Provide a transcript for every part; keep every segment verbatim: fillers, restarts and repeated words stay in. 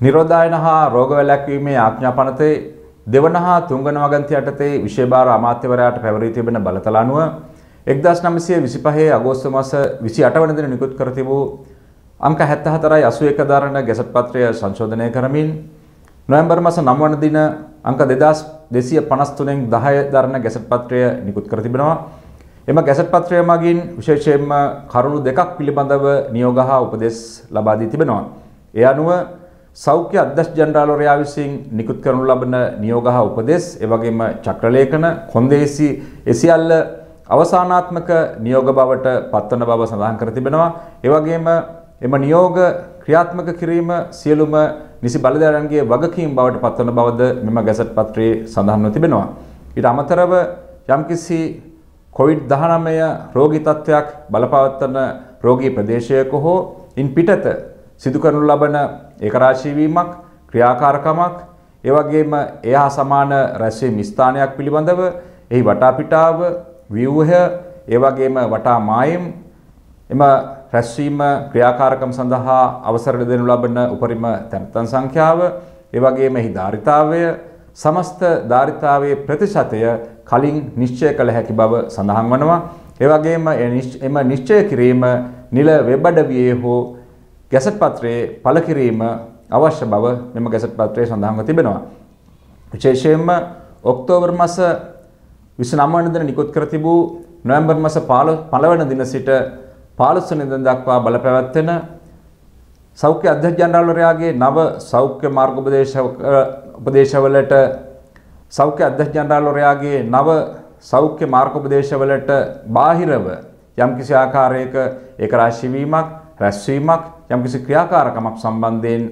නිරෝධායන හා රෝග වැළැක්වීමේ ආඥා පනතේ දෙවන හා තුන්වන වගන්ති යටතේ විශේෂ අමාත්‍යවරයාට පැවරී තිබෙන බලතල අනුව එක්දාස් නවසිය විසිපහ අගෝස්තු මාස විසිඅට වන දින නිකුත් කර තිබූ අංක හැත්තෑ අසූ එක දරන ගැසට් පත්‍රය සංශෝධනය කරමින් නොවැම්බර් මාස නව වන දින අංක දෙදාස් දෙසිය පනස් තුනෙන් දහය දරන ගැසට් පත්‍රය නිකුත් කර තිබෙනවා. එම ගැසට් පත්‍රය මගින් විශේෂයෙන්ම කරුණු දෙකක් පිළිබඳව නියෝග හා උපදෙස් ලබා දී තිබෙනවා. ඒ අනුව සෞඛ්‍ය අධ්‍යක්ෂ ජනරාල්වරයා විසින් නිකුත් කරනු ලබන නියෝග හා උපදෙස් එවැගේම චක්‍රලේඛන කොන්දේසි එසියල්ල අවසානාත්මක නියෝග බවට පත්වන බව සඳහන් කර තිබෙනවා. ඒ වගේම එම නියෝග ක්‍රියාත්මක කිරීම සියලුම නිසි බලධාරීන්ගේ වගකීම් බවට පත්වන බවද මෙම ගැසට් පත්‍රයේ සඳහන්ව තිබෙනවා. ඊට අමතරව යම්කිසි කොවිඩ් දහනවය රෝගී තත්ත්වයක් බලපවත්වන රෝගී ප්‍රදේශයක හෝ ඉන් පිටත සිදු කරනු ලබන ඒකරාශී වීමක් ක්‍රියාකාරකමක් ඒ වගේම එහා සමාන රැස්වීම් ස්ථානයක් පිළිබඳව එහි වටාපිටාව ව්‍යුහය ඒ වගේම වටා මායිම් එම රැස්වීම ක්‍රියාකාරකම් සඳහා අවසර දෙනු ලබන උපරිම තැන්පත් සංඛ්‍යාව ඒ වගේම එහි ධාරිතාවය සමස්ත ධාරිතාවයේ ප්‍රතිශතය කලින් නිශ්චය කළ හැකි බව සඳහන් වනවා. ඒ වගේම එම නිශ්චය කිරීම නිල වෙබ් අඩවියේ හෝ ගැසට් පත්‍රයේ පළ කිරීම අවශ්‍ය බව මෙම ගැසට් පත්‍රයේ සඳහන්ව තිබෙනවා. විශේෂයෙන්ම ඔක්තෝබර් මාස විසිනව වන දින නිකුත් කර තිබූ නොවැම්බර් මාස පළව වන දින සිට පහළොස් වන දින දක්වා බලපැවැත්වෙන සෞඛ්‍ය අධ්‍යක්ෂ ජනරාල්වරයාගේ නව සෞඛ්‍ය මාර්ගෝපදේශ උපදේශවලට සෞඛ්‍ය අධ්‍යක්ෂ ජනරාල්වරයාගේ නව සෞඛ්‍ය මාර්ගෝපදේශවලට බාහිරව යම්කිසි ආකාරයක ඒකරාශී වීමක් රැස්වීමක් යම්කිසි ක්‍රියාකාරකමක් සම්බන්ධයෙන්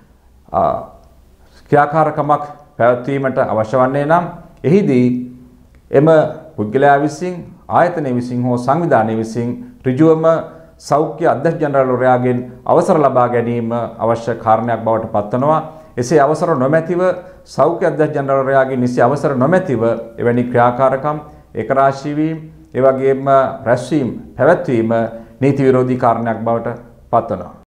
ක්‍රියාකාරකමක් පැවැත්වීමට අවශ්‍ය වන්නේ නම් එහිදී එම පුද්ගලයා විසින් ආයතනය විසින් හෝ සංවිධානය විසින් ඍජුවම සෞඛ්‍ය අධ්‍යක්ෂ ජනරාල්වරයාගෙන් අවසර ලබා ගැනීම අවශ්‍ය කාරණයක් බවට පත්වනවා. එසේ අවසර නොමැතිව සෞඛ්‍ය අධ්‍යක්ෂ ජනරාල්වරයාගේ නිසි අවසර නොමැතිව එවැනි ක්‍රියාකාරකම් ඒකරාශී වීම ඒ වගේම රැස්වීම පැවැත්වීම නීති විරෝධී කාරණයක් බවට පත්වනවා.